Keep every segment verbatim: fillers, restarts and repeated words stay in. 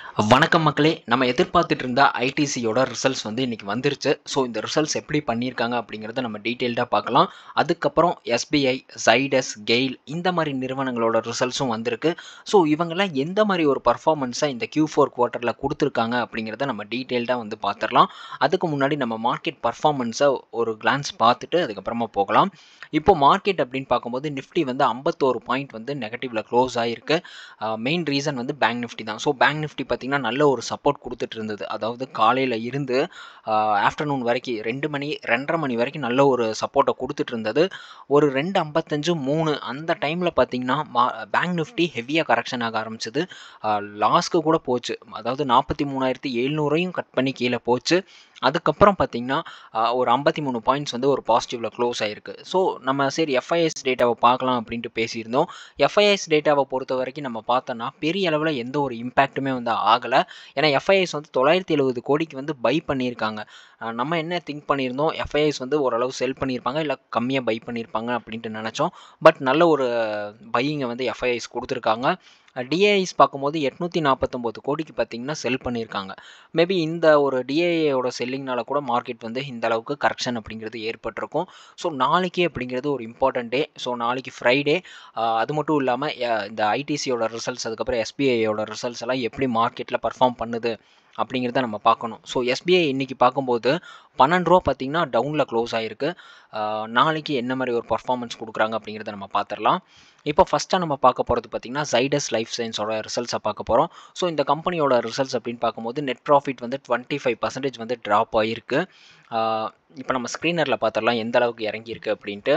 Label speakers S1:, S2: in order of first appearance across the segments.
S1: வணக்கம் மக்களே, நம்ம எதிர்பார்த்துட்டு இருந்த I T C யோட ரிசல்ட்ஸ் வந்து இன்னைக்கு வந்துருச்சு. ஸோ இந்த ரிசல்ட்ஸ் எப்படி பண்ணியிருக்காங்க அப்படிங்கிறத நம்ம டீட்டெயில்டாக பார்க்கலாம். அதுக்கப்புறம் S B I, Zydus, GAIL இந்த மாதிரி நிறுவனங்களோட ரிசல்ட்ஸும் வந்திருக்கு. ஸோ இவங்கெல்லாம் எந்த மாதிரி ஒரு பர்ஃபார்மன்ஸை இந்த Q four குவார்ட்டரில் கொடுத்துருக்காங்க அப்படிங்கிறத நம்ம டீட்டெயில்டாக வந்து பார்த்துடலாம். அதுக்கு முன்னாடி நம்ம மார்க்கெட் பர்ஃபார்மன்ஸை ஒரு கிளான்ஸ் பார்த்துட்டு அதுக்கப்புறமா போகலாம். இப்போ மார்க்கெட் அப்படின்னு பார்க்கும்போது நிஃப்டி வந்து ஐம்பத்தொரு பாயிண்ட் வந்து நெகட்டிவில் க்ளோஸ் ஆகிருக்கு. மெயின் ரீசன் வந்து பேங்க் நிஃப்டி தான். ஸோ பேங்க் நிஃப்டி பார்த்திங்கன்னா நல்ல ஒரு சப்போர்ட் கொடுத்துட்டு இருந்தது. அதாவது காலையில் இருந்து ஆஃப்டர்நூன் வரைக்கும் ரெண்டு மணி ரெண்டரை மணி வரைக்கும் நல்ல ஒரு சப்போர்ட்டை கொடுத்துட்டு இருந்தது. ஒரு ரெண்டு ஐம்பத்தஞ்சு மூணு அந்த டைமில் பார்த்திங்கன்னா மா பேங்க் நிஃப்டி ஹெவியாக கரெக்ஷன் ஆக ஆரம்பிச்சது. லாஸ்க்கு கூட போச்சு. அதாவது நாற்பத்தி மூணாயிரத்தி எழுநூறையும் கட் பண்ணி கீழே போச்சு. அதுக்கப்புறம் பார்த்திங்கன்னா ஒரு ஐம்பத்தி மூணு பாயிண்ட்ஸ் வந்து ஒரு பாசிட்டிவில் க்ளோஸ் ஆகிருக்கு. ஸோ நம்ம சரி எஃப்ஐஎஸ் டேட்டாவை பார்க்கலாம் அப்படின்ட்டு பேசியிருந்தோம். எஃப்ஐஎஸ் டேட்டாவை பொறுத்த வரைக்கும் நம்ம பார்த்தோன்னா பெரிய அளவில் எந்த ஒரு இம்பேக்ட்டுமே வந்து ஆகலை. ஏன்னா எஃப்ஐஎஸ் வந்து தொள்ளாயிரத்தி எழுபது கோடிக்கு வந்து பை பண்ணியிருக்காங்க. நம்ம என்ன திங்க் பண்ணியிருந்தோம், எஃப்ஐஎஸ் வந்து ஓரளவு செல் பண்ணியிருப்பாங்க, இல்லை கம்மியாக பை பண்ணியிருப்பாங்க அப்படின்ட்டு நினச்சோம். பட் நல்ல ஒரு பையிங்கை வந்து எஃப்ஐஎஸ் கொடுத்துருக்காங்க. டிஏஐஸ் பார்க்கும்போது எட்நூற்றி நாற்பத்தொம்போது கோடிக்கு பார்த்திங்கன்னா செல் பண்ணியிருக்காங்க. மேபி இந்த ஒரு டிஏஐயோட செல்லிங்னால கூட மார்க்கெட் வந்து இந்த அளவுக்கு கரெக்ஷன் அப்படிங்கிறது ஏற்பட்டிருக்கும். ஸோ நாளைக்கு அப்படிங்கிறது ஒரு இம்பார்ட்டன்ட் டே. ஸோ நாளைக்கு ஃப்ரைடே. அது மட்டும் இல்லாமல் இந்த ஐடிசியோட ரிசல்ட்ஸ், அதுக்கப்புறம் எஸ்பிஐயோட ரிசல்ட்ஸ் எல்லாம் எப்படி மார்க்கெட்டில் பர்ஃபார்ம் பண்ணுது அப்படிங்கிறத நம்ம பார்க்கணும். ஸோ எஸ்பிஐ இன்றைக்கி பார்க்கும்போது பன்னெண்டு ரூபா பார்த்திங்கன்னா டவுனில் க்ளோஸ் ஆகிருக்கு. நாளைக்கு என்ன மாதிரி ஒரு பர்ஃபார்மன்ஸ் கொடுக்குறாங்க அப்படிங்கிறத நம்ம பார்த்துடலாம். இப்போ ஃபஸ்ட்டாக நம்ம பார்க்க போகிறது பார்த்திங்கன்னா Zydus லைஃப் சயின்ஸோட ரிசல்ட்ஸை பார்க்க போகிறோம். ஸோ இந்த கம்பெனியோட ரிசல்ட்ஸ் அப்படின்னு பார்க்கும்போது நெட் ப்ராஃபிட் வந்து டுவெண்ட்டி ஃபைவ் பர்சன்டேஜ் வந்து ட்ராப் ஆகிருக்கு. இப்போ நம்ம ஸ்க்ரீனரில் பார்த்துடலாம் எந்த அளவுக்கு இறங்கியிருக்கு அப்படின்ட்டு.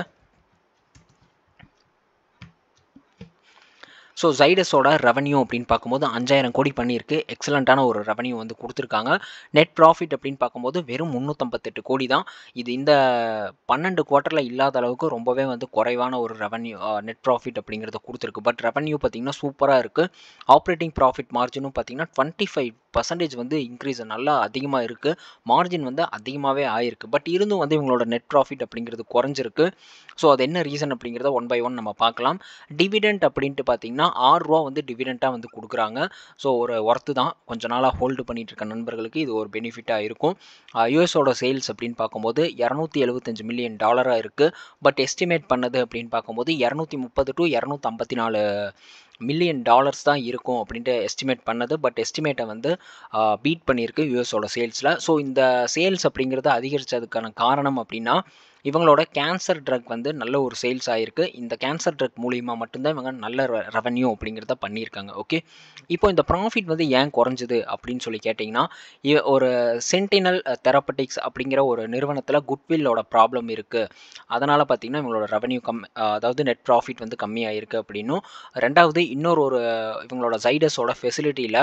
S1: ஸோ Zydusோட ரெவன்யூ அப்படின்னு பார்க்கும்போது அஞ்சாயிரம் கோடி பண்ணியிருக்கு. எக்ஸலண்ட்டான ஒரு ரெவன்யூ வந்து கொடுத்துருக்காங்க. நெட் ப்ராஃபிட் அப்படின்னு பார்க்கும்போது வெறும் முந்நூற்றம்பத்தெட்டு கோடி தான். இது இந்த பன்னெண்டு குவார்ட்டரில் இல்லாத அளவுக்கு ரொம்பவே வந்து குறைவான ஒரு ரெவன்யூ நெட் ப்ராஃபிட் அப்படிங்கிறத கொடுத்துருக்கு. பட் ரெவன்யூ பார்த்திங்கன்னா சூப்பராக இருக்குது. ஆப்ரேட்டிங் ப்ராஃபிட் மார்ஜினும் பார்த்திங்கன்னா டுவெண்ட்டி ஃபைவ் பர்சன்டேஜ் வந்து இன்க்ரீஸ் நல்லா அதிகமாக இருக்குது. மார்ஜின் வந்து அதிகமாகவே ஆயிருக்கு. பட் இருந்தும் வந்து இவங்களோட நெட் ப்ராஃபிட் அப்படிங்கிறது குறைஞ்சிருக்கு. ஸோ அது என்ன ரீசன் அப்படிங்கிறத ஒன் பை ஒன் நம்ம பார்க்கலாம். டிவிடெண்ட் அப்படின்ட்டு பார்த்திங்கன்னா ஆறு ரூபா வந்து டிவிடெண்ட்டாக வந்து கொடுக்குறாங்க. ஸோ ஒரு ஒர்த்து தான். கொஞ்ச நாளாக ஹோல்டு பண்ணிகிட்டு இருக்க நண்பர்களுக்கு இது ஒரு பெனிஃபிட்டாக இருக்கும். யூஎஸோட சேல்ஸ் அப்படின்னு பார்க்கும்போது இரநூத்தி எழுபத்தஞ்சு மில்லியன் டாலராக இருக்குது. பட் எஸ்டிமேட் பண்ணது அப்படின்னு பார்க்கும்போது இரநூத்தி முப்பது டு இரநூத்தி ஐம்பத்தி நாலு மில்லியன் டாலர்ஸ் தான் இருக்கும் அப்படின்ட்டு எஸ்டிமேட் பண்ணது. பட் எஸ்டிமேட்டை வந்து பீட் பண்ணியிருக்கு யூஎஸோட சேல்ஸில். ஸோ இந்த சேல்ஸ் அப்படிங்கிறது அதிகரித்ததுக்கான காரணம் அப்படின்னா இவங்களோட கேன்சர் ட்ரக் வந்து நல்ல ஒரு சேல்ஸ் ஆகிருக்கு. இந்த கேன்சர் ட்ரக் மூலிமா மட்டும்தான் இவங்க நல்ல ரெவன்யூ அப்படிங்கிறத பண்ணியிருக்காங்க. ஓகே, இப்போ இந்த ப்ராஃபிட் வந்து ஏன் குறைஞ்சிது அப்படின்னு சொல்லி கேட்டிங்கன்னா, ஒரு சென்டினல் தெரப்பட்டிக்ஸ் அப்படிங்கிற ஒரு நிறுவனத்தில் குட்வில்லோட ப்ராப்ளம் இருக்குது. அதனால் பார்த்திங்கன்னா இவங்களோட ரெவன்யூ கம் அதாவது நெட் ப்ராஃபிட் வந்து கம்மியாகிருக்கு அப்படின்னும், ரெண்டாவது இன்னொரு ஒரு இவங்களோட Zydusோட ஃபெசிலிட்டியில்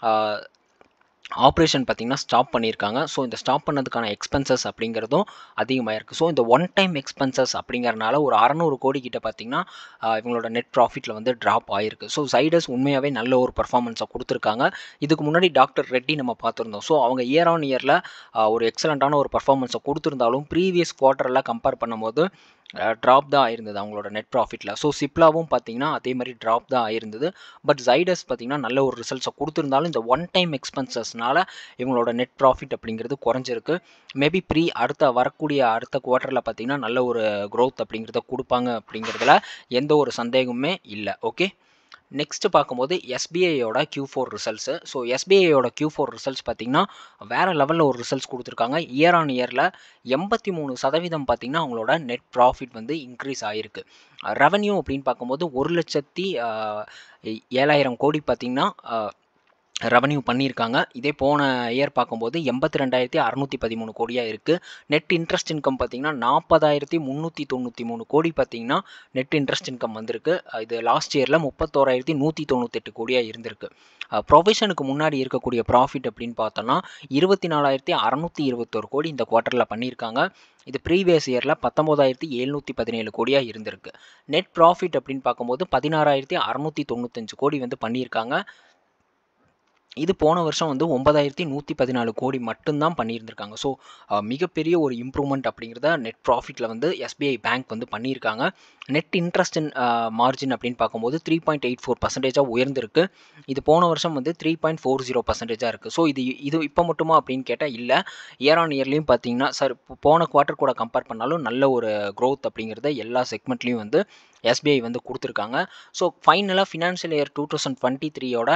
S1: ஆப்ரேஷன் பார்த்திங்கன்னா ஸ்டாப் பண்ணியிருக்காங்க. ஸோ இந்த ஸ்டாப் பண்ணதுக்கான எக்ஸ்பென்சஸ் அப்படிங்கிறதும் அதிகமாக இருக்குது. ஸோ இந்த ஒன் டைம் எக்ஸ்பென்சஸ் அப்படிங்கிறனால ஒரு அறநூறு கோடி கிட்ட பார்த்திங்கன்னா இவங்களோட நெட் ப்ராஃபிட்டில் வந்து ட்ராப் ஆகிருக்கு. ஸோ Zydus உண்மையாகவே நல்ல ஒரு பர்ஃபார்மன்ஸை கொடுத்துருக்காங்க. இதுக்கு முன்னாடி டாக்டர் ரெட்டி நம்ம பார்த்துருந்தோம். ஸோ அவங்க இயர் ஆன் இயரில் ஒரு எக்ஸலண்ட்டான ஒரு பர்ஃபார்மன்ஸை கொடுத்துருந்தாலும் ப்ரீவியஸ் குவார்ட்டரில் கம்பேர் பண்ணும்போது ட்ராப் தான் ஆயிருந்தது அவங்களோட நெட் ப்ராஃபிட்டில். ஸோ சிப்லாவும் பார்த்திங்கன்னா அதே மாதிரி ட்ராப் தான் ஆயிருந்தது. பட் Zydus பார்த்திங்கன்னா நல்ல ஒரு ரிசல்ட்ஸை கொடுத்துருந்தாலும் இந்த ஒன் டைம் எக்ஸ்பென்சஸ்னால இவங்களோட நெட் ப்ராஃபிட் அப்படிங்கிறது குறைஞ்சிருக்கு. மேபி ப்ரீ அடுத்த வரக்கூடிய அடுத்த குவார்ட்டரில் பார்த்திங்கன்னா நல்ல ஒரு க்ரோத் அப்படிங்கிறத கொடுப்பாங்க அப்படிங்கிறதுல எந்த ஒரு சந்தேகமுமே இல்லை. ஓகே, நெக்ஸ்ட்டு பார்க்கும்போது எஸ்பிஐயோட Q four ரிசல்ட்ஸு. ஸோ எஸ்பிஐயோட Q four ரிசல்ட்ஸ் பார்த்திங்கன்னா வேறு லெவலில் ஒரு ரிசல்ட்ஸ் கொடுத்துருக்காங்க. இயர் ஆன் இயரில் எண்பத்தி மூணு சதவீதம் பார்த்திங்கன்னா அவங்களோட நெட் ப்ராஃபிட் வந்து இன்க்ரீஸ் ஆகிருக்கு. ரெவன்யூ அப்படின்னு பார்க்கும்போது ஒரு லட்சத்தி ஏழாயிரம் கோடி பார்த்திங்கன்னா ரெவன்யூ பண்ணியிருக்காங்க. இதே போன இயர் பார்க்கும்போது எண்பத்தி ரெண்டாயிரத்தி அறநூற்றி பதிமூணு கோடியாக இருக்குது. நெட் இன்ட்ரெஸ்ட் இன்கம் பார்த்திங்கன்னா நாற்பதாயிரத்தி முந்நூற்றி தொண்ணூற்றி மூணு கோடி பார்த்திங்கன்னா நெட் இன்ட்ரெஸ்ட் இன்கம் வந்திருக்கு. இது லாஸ்ட் இயரில் முப்பத்தோராயிரத்தி நூற்றி தொண்ணூத்தெட்டு கோடியாக இருந்திருக்கு. ப்ரொவிஷனுக்கு முன்னாடி இருக்கக்கூடிய ப்ராஃபிட் அப்படின்னு பார்த்தோன்னா இருபத்தி நாலாயிரத்தி அறநூற்றி இருபத்தொரு கோடி இந்த குவார்ட்டரில் பண்ணியிருக்காங்க. இது ப்ரீவியஸ் இயரில் பத்தொம்போதாயிரத்தி எழுநூற்றி பதினேழு கோடியாக இருந்திருக்கு. நெட் ப்ராஃபிட் அப்படின்னு பார்க்கும்போது பதினாறாயிரத்தி அறநூற்றி தொண்ணூத்தஞ்சு கோடி வந்து பண்ணியிருக்காங்க. இது போன வருஷம் வந்து ஒன்பதாயிரத்தி நூற்றி பதினாலு கோடி மட்டும்தான் பண்ணியிருந்திருக்காங்க. ஸோ மிகப்பெரிய ஒரு இம்ப்ரூவ்மெண்ட் அப்படிங்கிறத நெட் ப்ராஃபிட்டில் வந்து எஸ்பிஐ பேங்க் வந்து பண்ணியிருக்காங்க. நெட் இன்ட்ரெஸ்ட் இன் மார்ஜின் அப்படின்னு பார்க்கும்போது த்ரீ பாயிண்ட் எயிட் ஃபோர் பர்சன்டேஜாக உயர்ந்திருக்கு. இது போன வருஷம் வந்து த்ரீ பாயிண்ட் ஃபோர் ஜீரோ பர்சன்டேஜாக இருக்குது. ஸோ இது இது இப்போ மட்டுமா அப்படின்னு கேட்டால் இல்லை, இயர் ஆன் இயர்லையும் பார்த்தீங்கன்னா சார் போன குவார்ட்டர் கூட கம்பேர் பண்ணாலும் நல்ல ஒரு க்ரோத் அப்படிங்கிறத எல்லா செக்மெண்ட்லேயும் வந்து எஸ்பிஐ வந்து கொடுத்துருக்காங்க. ஸோ ஃபைனலாக financial year two thousand twenty த்ரீயோட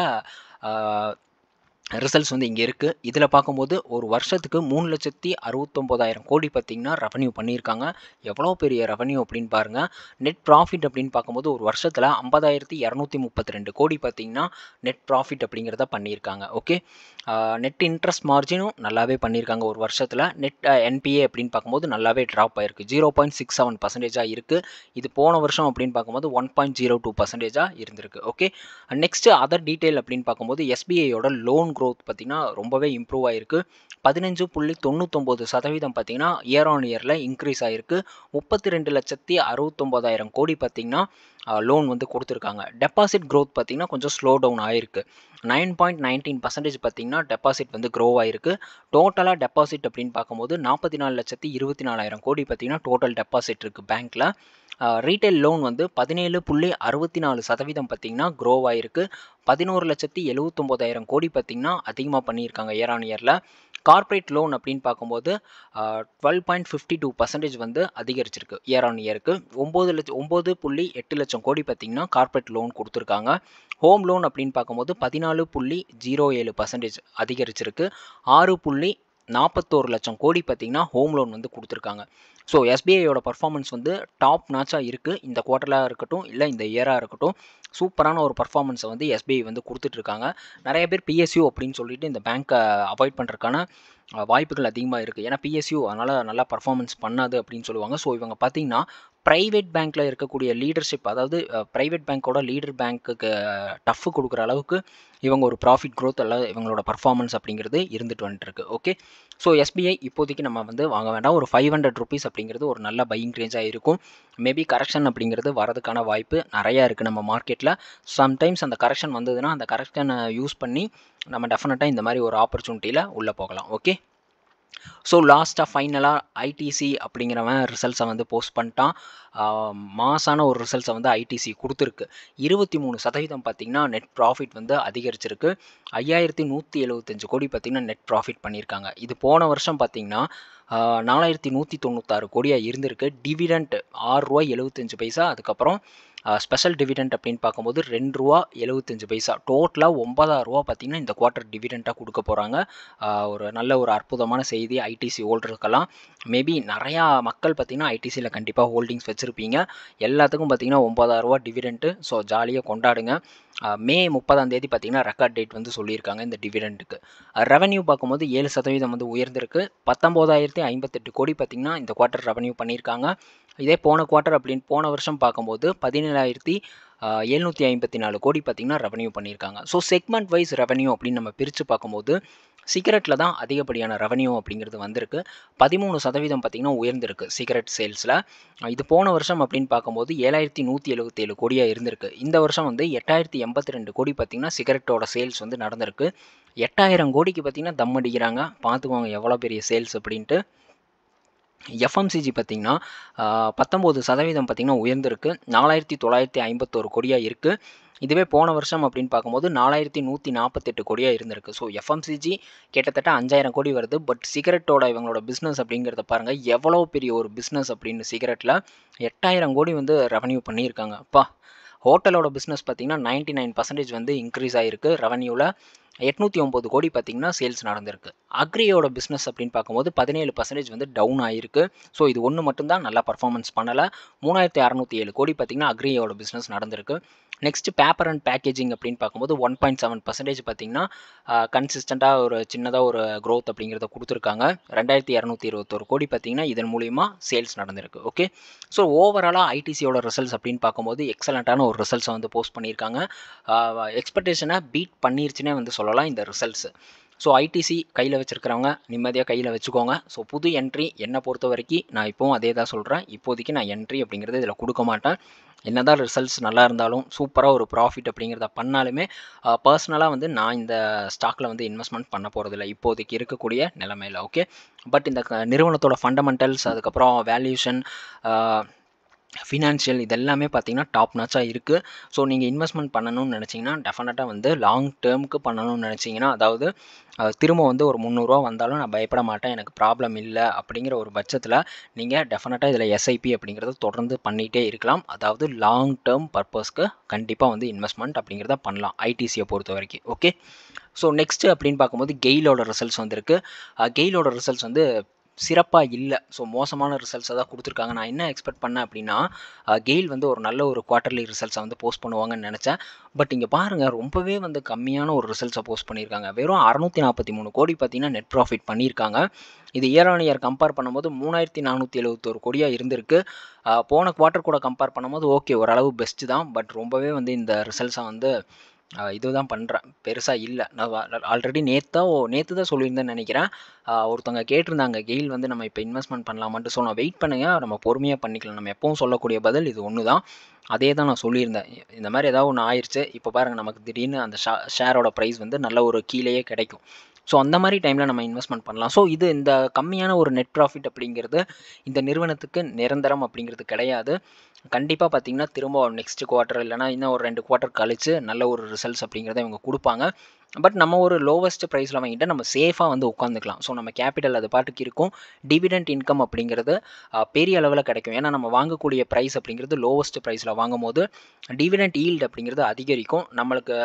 S1: ரிசல்ட்ஸ் வந்து இங்கே இருக்குது. இதில் பார்க்கும்போது ஒரு வருஷத்துக்கு மூணு லட்சத்தி அறுபத்தொம்போதாயிரம் கோடி பார்த்திங்கன்னா ரெவன்யூ பண்ணியிருக்காங்க. எவ்வளோ பெரிய ரெவன்யூ அப்படின்னு பாருங்கள். நெட் ப்ராஃபிட் அப்படின்னு பார்க்கும்போது ஒரு வருஷத்தில் ஐம்பதாயிரத்தி இரநூத்தி முப்பத்தி ரெண்டு கோடி பார்த்திங்கன்னா நெட் ப்ராஃபிட் அப்படிங்கிறத பண்ணியிருக்காங்க. ஓகே, நெட் இன்ட்ரெஸ்ட் மார்ஜினும் நல்லாவே பண்ணியிருக்காங்க ஒரு வருஷத்தில். நெட் என்பிஏ அப்படின்னு பார்க்கும்போது நல்லாவே ட்ராப் ஆயிருக்கு, ஜீரோ பாயிண்ட் சிக்ஸ் செவன் பர்சன்டேஜாக இருக்குது. இது போன வருஷம் அப்படின்னு பார்க்கும்போது ஒன் பாயிண்ட் ஜீரோ டூ பர்சன்டேஜாக இருந்திருக்கு. ஓகே, நெக்ஸ்ட்டு அதர் டீட்டெயில் அப்படின்னு பார்க்கும்போது எஸ்பிஐயோட லோன் க்ரோத் பார்த்திங்கன்னா ரொம்பவே இம்ப்ரூவ் ஆகிருக்கு. பதினஞ்சு புள்ளி தொண்ணூத்தொம்பது சதவீதம் பார்த்திங்கன்னா இயர் ஆன் இயரில் இன்க்ரீஸ் ஆகிருக்கு. முப்பத்தி ரெண்டு லட்சத்தி அறுபத்தொம்போதாயிரம் கோடி பார்த்திங்கன்னா லோன் வந்து கொடுத்துருக்காங்க. டெபாசிட் க்ரோத் பார்த்திங்கன்னா கொஞ்சம் ஸ்லோ டவுன் ஆகிருக்கு. நைன் பாயிண்ட் நைன்டீன் பர்சன்டேஜ் பார்த்திங்கன்னா டெபாசிட் வந்து க்ரோ ஆகிருக்கு. டோட்டலாக டெபாசிட் அப்படின்னு பார்க்கும்போது நாற்பத்தி நாலு லட்சத்தி இருபத்தி நாலாயிரம் கோடி பார்த்திங்கன்னா டோட்டல் டெபாசிட் இருக்குது பேங்க்கில். ரீட்டைல் லோன் வந்து பதினேழு புள்ளி அறுபத்தி நாலு சதவீதம் பார்த்திங்கன்னா க்ரோ ஆகிருக்கு. பதினோரு லட்சத்தி எழுபத்தொம்போதாயிரம் கோடி பார்த்திங்கன்னா அதிகமாக பண்ணியிருக்காங்க இயர் ஆன் இயரில். கார்ப்பரேட் லோன் அப்படின்னு பார்க்கும்போது twelve point fifty two percentage வந்து அதிகரிச்சிருக்கு இயர் ஆன் இயருக்கு. ஒம்பது லட்சம் ஒம்பது புள்ளி எட்டு லட்சம் கோடி பார்த்திங்கன்னா கார்ப்பரேட் லோன் கொடுத்துருக்காங்க. ஹோம் லோன் அப்படின்னு பார்க்கும்போது பதினாலு புள்ளி ஜீரோ ஏழு பர்சன்டேஜ் அதிகரிச்சிருக்கு. ஆறு புள்ளி நாற்பத்தோரு லட்சம் கோடி பார்த்திங்கன்னா ஹோம் லோன் வந்து கொடுத்துருக்காங்க. ஸோ எஸ்பிஐயோட பர்ஃபார்மன்ஸ் வந்து டாப் நாச்சாக இருக்குது. இந்த குவார்ட்டராக இருக்கட்டும் இல்லை இந்த இயராக இருக்கட்டும் சூப்பரான ஒரு பர்ஃபார்மன்ஸை வந்து எஸ்பிஐ வந்து கொடுத்துட்ருக்காங்க. நிறைய பேர் பிஎஸ்யூ அப்படின்னு சொல்லிட்டு இந்த பேங்க்கை அவாய்ட் பண்ணுறதுக்கான வாய்ப்புகள் அதிகமாக இருக்குது. ஏன்னா பிஎஸ்யூ அதனால் நல்லா பர்ஃபார்மன்ஸ் பண்ணாது அப்படின்னு சொல்லுவாங்க. ஸோ இவங்க பார்த்திங்கன்னா ப்ரைவேட் பேங்க்கில் இருக்கக்கூடிய லீடர்ஷிப், அதாவது ப்ரைவேட் பேங்க்கோட லீடர் பேங்க்குக்கு டஃப் கொடுக்குற அளவுக்கு இவங்க ஒரு ப்ராஃபிட் க்ரோத் அல்லது இவங்களோட பர்ஃபார்மன்ஸ் அப்படிங்கிறது இருந்துட்டு வந்துட்டுருக்கு. ஓகே, ஸோ எஸ்பிஐ இப்போதைக்கு நம்ம வந்து வாங்க வேண்டாம். ஒரு ஃபைவ் ஹண்ட்ரட் ருபீஸ் அப்படிங்கிறது ஒரு நல்ல பையிங் ரேஞ்சாக இருக்கும். மேபி கரெக்ஷன் அப்படிங்கிறது வரதுக்கான வாய்ப்பு நிறையா இருக்குது நம்ம மார்க்கெட்டில். சம்டைம்ஸ் அந்த கரெக்ஷன் வந்ததுன்னா அந்த கரெக்ஷனை யூஸ் பண்ணி நம்ம டெஃபினட்டாக இந்த மாதிரி ஒரு ஆப்பர்ச்சுனிட்டியில் உள்ளே போகலாம். ஓகே, ஸோ லாஸ்ட்டாக ஃபைனலாக ஐடிசி அப்படிங்கிறவன் ரிசல்ட்ஸை வந்து போஸ்ட் பண்ணிட்டான். மாசான ஒரு ரிசல்ட்ஸை வந்து ஐடிசி கொடுத்துருக்கு. இருபத்தி மூணு சதவீதம் பார்த்திங்கன்னா நெட் ப்ராஃபிட் வந்து அதிகரிச்சிருக்கு. ஐயாயிரத்தி நூற்றி எழுபத்தஞ்சு கோடி பார்த்திங்கன்னா நெட் ப்ராஃபிட் பண்ணியிருக்காங்க. இது போன வருஷம் பார்த்திங்கன்னா நாலாயிரத்தி நூற்றி தொண்ணூத்தாறு கோடியாக இருந்திருக்கு. டிவிடெண்ட் ஆறு ரூபா எழுபத்தஞ்சு பைசா, அதுக்கப்புறம் ஸ்பெஷல் டிவிடெண்ட் அப்படின்னு பார்க்கும்போது ரெண்டு ரூபா எழுபத்தஞ்சு பைசா, டோட்டலாக ஒன்பதாயிரம் ரூபா பார்த்திங்கன்னா இந்த குவார்ட்டர் டிவிடெண்ட்டாக கொடுக்க போகிறாங்க. ஒரு நல்ல ஒரு அற்புதமான செய்தி ஐடிசி ஹோல்டருக்கெல்லாம். மேபி நிறையா மக்கள் பார்த்திங்கன்னா ஐடிசியில் கண்டிப்பாக ஹோல்டிங்ஸ் வச்சுருப்பீங்க. எல்லாத்துக்கும் பார்த்திங்கன்னா ஒன்பதாயிரம் ரூபா டிவிடெண்ட்டு. ஸோ ஜாலியாக கொண்டாடுங்க. மே முப்பதாம் தேதி பார்த்திங்கன்னா ரெக்கார்ட் டேட் வந்து சொல்லியிருக்காங்க இந்த டிவிடெண்ட்டுக்கு. ரெவன்யூ பார்க்கும்போது ஏழு சதவீதம் வந்து உயர்ந்திருக்கு. பத்தொம்போதாயிரத்தி ஐம்பத்தெட்டு கோடி பார்த்திங்கன்னா இந்த குவார்ட்டர் ரெவன்யூ பண்ணியிருக்காங்க. இதே போன குவார்ட்டர் அப்படின்னு போன வருஷம் பார்க்கும்போது பதினேழாயிரத்தி எழுநூற்றி ஐம்பத்தி நாலு கோடி பார்த்திங்கன்னா ரெவன்யூ பண்ணியிருக்காங்க. ஸோ செக்மெண்ட் வைஸ் ரெவன்யூ அப்படின்னு நம்ம பிரித்து பார்க்கும்போது சிகரெட்டில் தான் அதிகப்படியான ரெவன்யூ அப்படிங்கிறது வந்திருக்கு. பதிமூணு சதவீதம் பார்த்திங்கன்னா உயர்ந்திருக்கு சிகரெட் சேல்ஸில். இது போன வருஷம் அப்படின்னு பார்க்கும்போது ஏழாயிரத்தி நூற்றி எழுபத்தேழு கோடியாக இருந்திருக்கு. இந்த வருஷம் வந்து எட்டாயிரத்தி எண்பத்தி ரெண்டு கோடி பார்த்திங்கன்னா சிகரெட்டோட சேல்ஸ் வந்து நடந்திருக்கு. எட்டாயிரம் கோடிக்கு பார்த்திங்கன்னா தம் அடிக்கிறாங்க. பார்த்துக்கோங்க எவ்வளோ பெரிய சேல்ஸ் அப்படின்ட்டு. எஃப்எம்சிஜி பார்த்திங்கன்னா பத்தொம்போது சதவீதம் பார்த்திங்கன்னா உயர்ந்திருக்கு. நாலாயிரத்தி தொள்ளாயிரத்தி ஐம்பத்தோரு கோடியாக இருக்குது. இதுவே போன வருஷம் அப்படின்னு பார்க்கும்போது நாலாயிரத்தி நூற்றி நாற்பத்தெட்டு கோடியாக இருந்திருக்கு. ஸோ எஃப்எம்சிஜி கிட்டத்தட்ட அஞ்சாயிரம் கோடி வருது. பட் சிகரெட்டோட இவங்களோட பிஸ்னஸ் அப்படிங்கிறத பாருங்கள் எவ்வளோ பெரிய ஒரு பிஸ்னஸ் அப்படின்னு. சிகரெட்டில் எட்டாயிரம் கோடி வந்து ரெவன்யூ பண்ணியிருக்காங்க. அப்பா, ஹோட்டலோட பிஸ்னஸ் பார்த்திங்கன்னா நைன்ட்டி நைன் பர்சன்டேஜ் வந்து இன்க்ரீஸ் ஆகிருக்கு. ரெவன்யூவில் எட்நூற்றி ஒம்பது கோடி பார்த்திங்கன்னா சேல்ஸ் நடந்திருக்கு. அக்ரியோட பிஸ்னஸ் அப்படின்னு பார்க்கும்போது பதினேழு பர்சன்டேஜ் வந்து டவுன் ஆகிருக்கு. ஸோ இது ஒன்று மட்டும்தான் நல்லா பர்ஃபார்மன்ஸ் பண்ணலை. மூணாயிரத்தி அறநூற்றி ஏழு கோடி பார்த்திங்கன்னா அக்ரியோட பிஸ்னஸ் நடந்திருக்கு. நெக்ஸ்ட் பேப்பர் அண்ட் பேக்கேஜிங் அப்படின்னு பார்க்கும்போது ஒன் பாயிண்ட் செவன் பர்சன்டேஜ் பார்த்திங்கன்னா கன்சிஸ்டண்ட்டாக ஒரு சின்னதாக ஒரு க்ரோத் அப்படிங்கிறத கொடுத்துருக்காங்க. ரெண்டாயிரத்தி இரநூத்தி இருபத்தொரு கோடி பார்த்திங்கன்னா இதன் மூலிமா சேல்ஸ் நடந்திருக்கு. ஓகே, ஸோ ஓவராலாக ஐடிசியோட ரிசல்ட்ஸ் அப்படின்னு பார்க்கும்போது எக்ஸலண்ட்டான ஒரு ரிசல்ட்ஸை வந்து போஸ்ட் பண்ணியிருக்காங்க. எக்ஸ்பெக்டேஷனை பீட் பண்ணிருச்சுன்னே வந்து சொல்லலாம் இந்த ரிசல்ட்ஸு. ஸோ ஐடிசி கையில் வச்சுருக்கிறவங்க நிம்மதியாக கையில் வச்சுக்கோங்க. ஸோ புது என்ட்ரி என்னை பொறுத்த வரைக்கும் நான் இப்போவும் அதே தான் சொல்கிறேன். இப்போதைக்கு நான் என்ட்ரி அப்படிங்கிறது இதில் கொடுக்க மாட்டேன். என்னதான் ரிசல்ட்ஸ் நல்லா இருந்தாலும் சூப்பராக ஒரு ப்ராஃபிட் அப்படிங்கிறத பண்ணாலுமே பர்சனலாக வந்து நான் இந்த ஸ்டாக்கில் வந்து இன்வெஸ்ட்மெண்ட் பண்ண போகிறதில்ல இப்போதைக்கு இருக்கக்கூடிய நிலைமையில். ஓகே, பட் இந்த நிறுவனத்தோட ஃபண்டமெண்டல்ஸ், அதுக்கப்புறம் வேல்யூஷன், ஃபினான்ஷியல், இதெல்லாமே பார்த்தீங்கன்னா டாப் நாச்சாக இருக்குது. ஸோ நீங்கள் இன்வெஸ்ட்மெண்ட் பண்ணணும்னு நினச்சிங்கன்னா டெஃபினட்டாக வந்து லாங் டேர்முக்கு பண்ணணும்னு நினச்சிங்கன்னா, அதாவது திரும்ப வந்து ஒரு முந்நூறுரூவா வந்தாலும் நான் பயப்பட மாட்டேன், எனக்கு ப்ராப்ளம் இல்லை அப்படிங்கிற ஒரு பட்சத்தில் நீங்கள் டெஃபினட்டாக இதில் எஸ்ஐபி அப்படிங்கிறத தொடர்ந்து பண்ணிகிட்டே இருக்கலாம். அதாவது லாங் டேர்ம் பர்பஸ்க்கு கண்டிப்பாக வந்து இன்வெஸ்ட்மெண்ட் அப்படிங்கிறத பண்ணலாம் ஐடிசியை பொறுத்த வரைக்கும். ஓகே, ஸோ நெக்ஸ்ட்டு அப்படின்னு பார்க்கும்போது கெயிலோட ரிசல்ட்ஸ் வந்திருக்கு. கெயிலோட ரிசல்ட்ஸ் வந்து சிறப்பாக இல்லை. ஸோ மோசமான ரிசல்ட்ஸை தான் கொடுத்துருக்காங்க. நான் என்ன எக்ஸ்பெக்ட் பண்ணேன் அப்படின்னா, கெயில் வந்து ஒரு நல்ல ஒரு குவார்ட்டர்லி ரிசல்ட்ஸை வந்து போஸ்ட் பண்ணுவாங்கன்னு நினச்சேன். பட் இங்கே பாருங்கள், ரொம்பவே வந்து கம்மியான ஒரு ரிசல்ட்ஸை போஸ்ட் பண்ணியிருக்காங்க. வெறும் அறுநூற்றி நாற்பத்தி மூணு கோடி பார்த்தீங்கன்னா நெட் ப்ராஃபிட் பண்ணியிருக்காங்க. இது இயர் ஆன் இயர் கம்பேர் பண்ணும்போது மூணாயிரத்தி நானூற்றி எழுபத்தொரு கோடியாக இருந்திருக்கு. போன குவார்ட்டர் கூட கம்பேர் பண்ணும்போது ஓகே, ஓரளவு பெஸ்ட்டு தான். பட் ரொம்பவே வந்து இந்த ரிசல்ட்ஸை வந்து இதுதான் பண்ணுறேன், பெருசாக இல்லை. நான் ஆல்ரெடி நேற்றா நேற்று தான் சொல்லியிருந்தேன்னு நினைக்கிறேன். ஒருத்தவங்க கேட்டிருந்தாங்க கெயில் வந்து நம்ம இப்போ இன்வெஸ்ட்மெண்ட் பண்ணலாமான்ட்டு. ஸோ நான் வெயிட் பண்ணுங்க, நம்ம பொறுமையாக பண்ணிக்கலாம். நம்ம எப்பவும் சொல்லக்கூடிய பதில் இது ஒன்று தான். அதே தான் நான் சொல்லியிருந்தேன். இந்த மாதிரி ஏதாவது ஒன்று ஆயிடுச்சு, இப்போ பாருங்கள் நமக்கு திடீர்னு அந்த ஷா ஷேரோட ப்ரைஸ் வந்து நல்ல ஒரு கீழேயே கிடைக்கும். ஸோ அந்த மாதிரி டைமில் நம்ம இன்வெஸ்ட்மெண்ட் பண்ணலாம். ஸோ இது இந்த கம்மியான ஒரு நெட் ப்ராஃபிட் அப்படிங்கிறது இந்த நிறுவனத்துக்கு நிரந்தரம் அப்படிங்கிறது கிடையாது. கண்டிப்பாக பார்த்தீங்கன்னா திரும்ப நெக்ஸ்ட் குவார்ட்டர் இல்லைனா இன்னும் ஒரு ரெண்டு குவார்ட்டர் கழிச்சு நல்ல ஒரு ரிசல்ட்ஸ் அப்படிங்கிறத இவங்க கொடுப்பாங்க. பட் நம்ம ஒரு லோவஸ்ட் ப்ரைஸில் வாங்கிட்டு நம்ம சேஃபாக வந்து உட்காந்துக்கலாம். ஸோ நம்ம கேபிட்டல் அது பாட்டுக்கு இருக்கும். டிவிடெண்ட் இன்கம் அப்படிங்கிறது பெரிய அளவில் கிடைக்கும். ஏன்னா நம்ம வாங்கக்கூடிய ப்ரைஸ் அப்படிங்கிறது லோவஸ்ட் ப்ரைஸில் வாங்கும் போது டிவிடெண்ட் ஈல்டு அப்படிங்கிறது அதிகரிக்கும். நம்மளுக்கு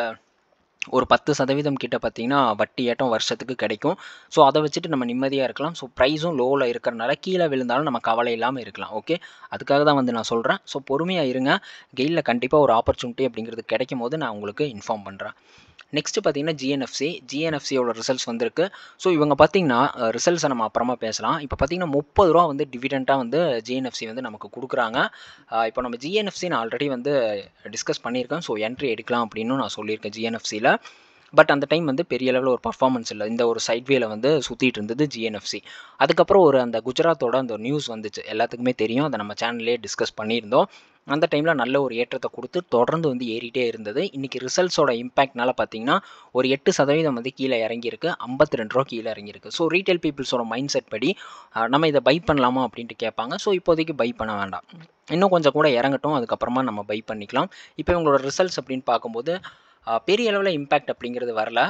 S1: ஒரு பத்து சதவீதம் கிட்ட பார்த்தீங்கன்னா வட்டி ஏட்டம் வருஷத்துக்கு கிடைக்கும். ஸோ அதை வச்சுட்டு நம்ம நிம்மதியாக இருக்கலாம். ஸோ ப்ரைஸும் லோவில் இருக்கிறனால கீழே விழுந்தாலும் நம்ம கவலை இல்லாமல் இருக்கலாம். ஓகே, அதுக்காக தான் வந்து நான் சொல்கிறேன். ஸோ பொறுமையாக இருங்க, கெயிலில் கண்டிப்பாக ஒரு ஆப்பர்ச்சுனிட்டி அப்படிங்கிறது கிடைக்கும் போது நான் உங்களுக்கு இன்ஃபார்ம் பண்ணுறேன். நெக்ஸ்ட்டு பார்த்தீங்கன்னா ஜிஎன்எஃப்சி ஜிஎன்எஃப்சியோட ரிசல்ட்ஸ் வந்திருக்கு. ஸோ இவங்க பார்த்தீங்கன்னா ரிசல்ட்ஸை நம்ம அப்புறமா பேசலாம். இப்போ பார்த்தீங்கன்னா முப்பது ரூபா வந்து டிவிடெண்ட்டாக வந்து ஜிஎன்எஃப்சி வந்து நமக்கு கொடுக்குறாங்க. இப்போ நம்ம ஜிஎன்எஃப்சி நான் ஆல்ரெடி வந்து டிஸ்கஸ் பண்ணியிருக்கேன். ஸோ என்ட்ரி எடுக்கலாம் அப்படின்னு நான் சொல்லியிருக்கேன் ஜிஎன்எஃப்சியில். பட் அந்த டைம் வந்து பெரிய லெவலில் ஒரு பர்ஃபார்மன்ஸ் இல்லை. இந்த ஒரு சைட்வேல வந்து சுற்றிட்டு இருந்தது ஜிஎன்எஃப்சி. அதுக்கப்புறம் ஒரு அந்த குஜராத்தோட அந்த நியூஸ் வந்துச்சு, எல்லாத்துக்குமே தெரியும். அதை நம்ம சேனல்லே டிஸ்கஸ் பண்ணியிருந்தோம். அந்த டைமில் நல்ல ஒரு ஏற்றத்தை கொடுத்து தொடர்ந்து வந்து ஏறிட்டே இருந்தது. இன்றைக்கி ரிசல்ட்ஸோட இம்பேக்ட்னால பார்த்தீங்கன்னா ஒரு எட்டு சதவீதம் வந்து கீழே இறங்கியிருக்கு. ஐம்பத்தி ரெண்டு ரூபா கீழே இறங்கியிருக்கு. ஸோ ரீட்டைல் பீப்புள்ஸோட மைண்ட் செட் படி நம்ம இதை பை பண்ணலாமா அப்படின்ட்டு கேட்பாங்க. ஸோ இப்போதைக்கு பை பண்ண வேண்டாம், இன்னும் கொஞ்சம் கூட இறங்கட்டும், அதுக்கப்புறமா நம்ம பை பண்ணிக்கலாம். இப்போ இவங்களோட ரிசல்ட்ஸ் அப்படின்னு பார்க்கும்போது பெரிய அளவில் இம்பேக்ட் அப்படிங்கிறது வரல.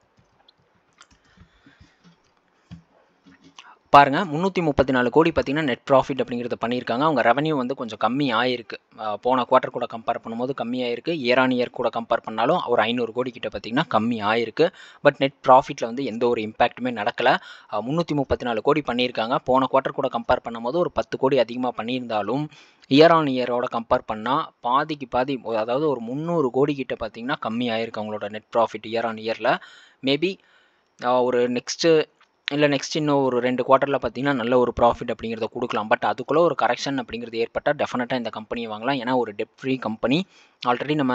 S1: பாருங்கள், முந்நூற்றி முப்பத்தி நாலு கோடி பார்த்தீங்கன்னா நெட் ப்ராஃபிட் அப்படிங்கிறத பண்ணியிருக்காங்க. அவங்க ரெவன்யூ வந்து கொஞ்சம் கம்மி ஆயிருக்கு. போன குவார்ட்டர் கூட கம்பேர் பண்ணும்போது கம்மி ஆயிருக்கு. இயர் ஆன் இயர் கூட கம்பேர் பண்ணாலும் ஒரு ஐநூறு கோடி கிட்ட பார்த்தீங்கன்னா கம்மி ஆயிருக்கு. பட் நெட் ப்ராஃபிட்டில் வந்து எந்த ஒரு இம்பேக்ட்டுமே நடக்கலை. முந்நூற்றி முப்பத்தி நாலு கோடி பண்ணியிருக்காங்க. போன குவார்ட்டர் கூட கம்பேர் பண்ணும்போது ஒரு பத்து கோடி அதிகமாக பண்ணியிருந்தாலும் இயர் ஆன் இயரோட கம்பேர் பண்ணால் பாதிக்கு பாதி, அதாவது ஒரு முந்நூறு கோடி கிட்ட பார்த்தீங்கன்னா கம்மி ஆயிருக்கு அவங்களோட நெட் ப்ராஃபிட் இயர் ஆன் இயரில். மேபி ஒரு நெக்ஸ்ட்டு இல்லை நெக்ஸ்ட் இன்னும் ஒரு ரெண்டு குவார்ட்டரில் பார்த்தீங்கன்னா நல்ல ஒரு ப்ராஃபிட் அப்படிங்கிறத கொடுக்கலாம். பட் அதுக்குள்ளே ஒரு கரெக்ஷன் அப்படிங்கிறது ஏற்பட்டால் டெஃபினட்டாக இந்த கம்பெனியை வாங்கலாம். ஏன்னா ஒரு டெட் ஃப்ரீ கம்பெனி. ஆல்ரெடி நம்ம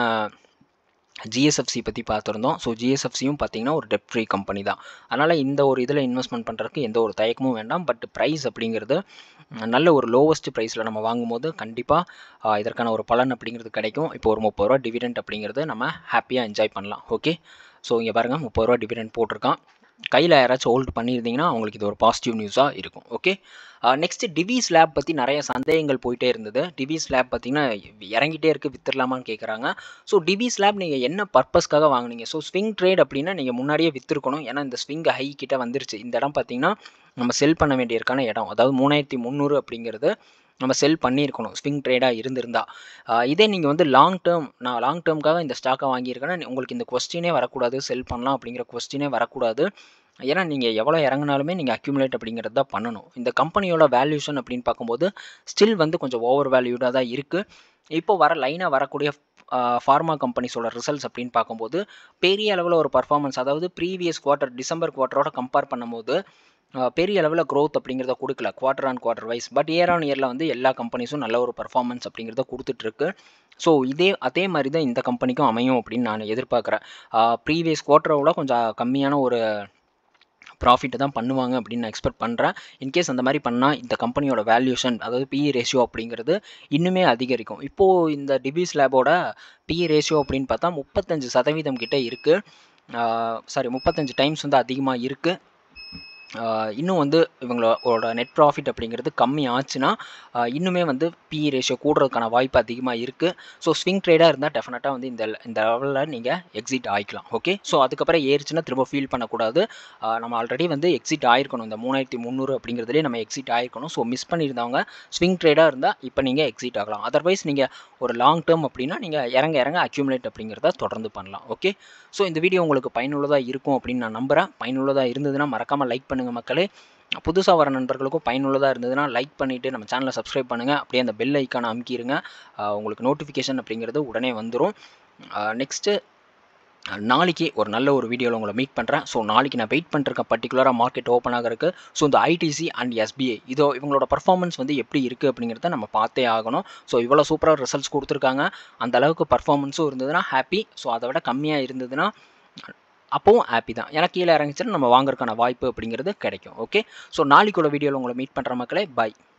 S1: ஜிஎஸ்எஃப்சி பற்றி பார்த்துருந்தோம். ஸோ ஜிஎஸ்எஃப்சியும் பார்த்தீங்கன்னா ஒரு டெட் ஃப்ரீ கம்பெனி தான். அதனால் இந்த ஒரு இதில் இன்வெஸ்ட்மெண்ட் பண்ணுறதுக்கு எந்த ஒரு தயக்கமும் வேண்டாம். பட் ப்ரைஸ் அப்படிங்கிறது நல்ல ஒரு லோவஸ்ட் ப்ரைஸில் நம்ம வாங்கும்போது கண்டிப்பாக இதற்கான ஒரு பலன் அப்படிங்கிறது கிடைக்கும். இப்போ ஒரு முப்பது ரூபா டிவிடெண்ட் அப்படிங்கிறது நம்ம ஹாப்பியாக என்ஜாய் பண்ணலாம். ஓகே, ஸோ இங்கே பாருங்கள், முப்பது ரூபா டிவிடெண்ட் போட்டிருக்கான். கையில் யாராச்சும் ஹோல்டு பண்ணியிருந்தீங்கன்னா அவங்களுக்கு இது ஒரு பாசிட்டிவ் நியூஸாக இருக்கும். ஓகே, நெக்ஸ்ட் டிவிஸ் லேப் பற்றி நிறைய சந்தேகங்கள் போயிட்டே இருந்தது. டிவிஸ் லேப் பார்த்தீங்கன்னா இறங்கிட்டே இருக்குது, வித்துடலாமான்னு கேட்குறாங்க. ஸோ டிவிஸ் லேப் நீங்கள் என்ன பர்பஸ்க்காக வாங்கினீங்க? ஸோ ஸ்விங் ட்ரேட் அப்படின்னா நீங்கள் முன்னாடியே விற்றுருக்கணும். ஏன்னா இந்த ஸ்விங் ஹை கிட்ட வந்துருச்சு. இந்த இடம் பார்த்தீங்கன்னா நம்ம செல் பண்ண வேண்டியிருக்கான இடம். அதாவது மூணாயிரத்தி முந்நூறு அப்படிங்கிறது நம்ம செல் பண்ணியிருக்கணும் ஸ்விங் ட்ரேடாக இருந்திருந்தா. இதே நீங்கள் வந்து லாங் டேர்ம், நான் லாங் டேர்முக்காக இந்த ஸ்டாக்கை வாங்கியிருக்கேன்னா உங்களுக்கு இந்த கொஸ்டினே வரக்கூடாது, செல் பண்ணலாம் அப்படிங்கிற கொஸ்டினே வரக்கூடாது. ஏன்னா நீங்கள் எவ்வளோ இறங்கினாலுமே நீங்கள் அக்யூமுலேட் அப்படிங்கிறது தான் பண்ணணும். இந்த கம்பெனியோட வேல்யூஷன் அப்படின்னு பார்க்கும்போது ஸ்டில் வந்து கொஞ்சம் ஓவர் வேல்யூடாக தான் இருக்குது. இப்போ வர லைனாக வரக்கூடிய ஃபார்மா கம்பெனிஸோட ரிசல்ட்ஸ் அப்படின்னு பார்க்கும்போது பெரிய அளவில் ஒரு பர்ஃபார்மன்ஸ், அதாவது ப்ரீவியஸ் குவார்ட்டர் டிசம்பர் குவார்ட்டரோட கம்பேர் பண்ணும்போது பெரிய அளவில் க்ரோத் அப்படிங்கிறத கொடுக்கல quarter on quarter wise. But year on இயரில் வந்து எல்லா கம்பெனிஸும் நல்ல ஒரு பர்ஃபார்மன்ஸ் அப்படிங்கிறத கொடுத்துட்ருக்கு. ஸோ இதே அதே மாதிரி தான் இந்த கம்பெனிக்கும் அமையும் அப்படின்னு நான் எதிர்பார்க்குறேன். ப்ரீவியஸ் குவார்ட்டரை விட கொஞ்சம் கம்மியான ஒரு ப்ராஃபிட் தான் பண்ணுவாங்க அப்படின்னு நான் எக்ஸ்பெக்ட் பண்ணுறேன். இன்கேஸ் அந்த மாதிரி பண்ணால் இந்த கம்பெனியோட வேல்யூஷன் அதாவது பிஇ ரேஷியோ அப்படிங்கிறது இன்னுமே அதிகரிக்கும். இப்போது இந்த டிபிஸ் லேபோட பிஇ ரேஷியோ அப்படின்னு பார்த்தா முப்பத்தஞ்சு சதவீதம் கிட்டே இருக்குது. சாரி முப்பத்தஞ்சு டைம்ஸ் வந்து அதிகமாக இருக்குது. இன்னும் வந்து இவங்களோட நெட் ப்ராஃபிட் அப்படிங்கிறது கம்மி ஆச்சுன்னா இன்னுமே வந்து பிஇ ரேஷியோ கூடுறதுக்கான வாய்ப்பு அதிகமாக இருக்குது. ஸோ ஸ்விங் ட்ரேடாக இருந்தால் டெஃபினட்டாக வந்து இந்த இந்த லெவலில் நீங்கள் எக்ஸிட் ஆகிக்கலாம். ஓகே, ஸோ அதுக்கப்புறம் ஏறிச்சுன்னா திரும்ப ஃபீல் பண்ணக்கூடாது. நம்ம ஆல்ரெடி வந்து எக்ஸிட் ஆகிருக்கணும். இந்த மூணாயிரத்தி முந்நூறு அப்படிங்கிறதுலேயே நம்ம எக்ஸிட் ஆகிருக்கணும். ஸோ மிஸ் பண்ணியிருந்தவங்க ஸ்விங் ட்ரேடாக இருந்தால் இப்போ நீங்கள் எக்ஸிட் ஆகலாம். அதர்வைஸ் நீங்கள் ஒரு லாங் டேர்ம் அப்படின்னா நீங்கள் இறங்க இறங்க அக்யூமுலேட் அப்படிங்கிறத தொடர்ந்து பண்ணலாம். ஓகே, ஸோ இந்த வீடியோ உங்களுக்கு பயனுள்ளதாக இருக்கும் அப்படின்னு நான் நம்புகிறேன். பயனுள்ளதாக இருந்ததுன்னா மறக்காமல் லைக் பண்ணுங்கள் மக்களே. புதுசாக வர நண்பர்களுக்கும் பயனுள்ளதாக இருந்ததுன்னா லைக் பண்ணிவிட்டு நம்ம சேனலை சப்ஸ்கிரைப் பண்ணுங்கள். அப்படியே அந்த பெல் ஐக்கானை அமுக்கிடுங்க. உங்களுக்கு நோட்டிஃபிகேஷன் அப்படிங்கிறது உடனே வந்துடும். நெக்ஸ்ட்டு நாளைக்கு ஒரு நல்ல ஒரு வீடியோவில் உங்களை மீட் பண்ணுறேன். ஸோ நாளைக்கு நான் வெயிட் பண்ணிருக்கேன் பர்டிகுலராக மார்க்கெட் ஓப்பன் ஆகிறதுக்கு. ஸோ இந்த ஐடிசி அண்ட் எஸ்பிஐ இதோ இவங்களோட பர்ஃபார்மன்ஸ் வந்து எப்படி இருக்குது அப்படிங்கிறத நம்ம பார்த்தே ஆகணும். ஸோ இவ்வளோ சூப்பராக ரிசல்ட்ஸ் கொடுத்துருக்காங்க. அந்த அளவுக்கு பர்ஃபார்மன்ஸும் இருந்ததுன்னா ஹாப்பி. ஸோ அதை விட கம்மியாக இருந்ததுன்னா அப்போவும் ஹாப்பி தான். ஏன்னா கீழே இறங்கிச்சுன்னா நம்ம வாங்குறதுக்கான வாய்ப்பு அப்படிங்கிறது கிடைக்கும். ஓகே, ஸோ நாளைக்குள்ள வீடியோவில் உங்களை மீட் பண்ணுற மக்களே. பை.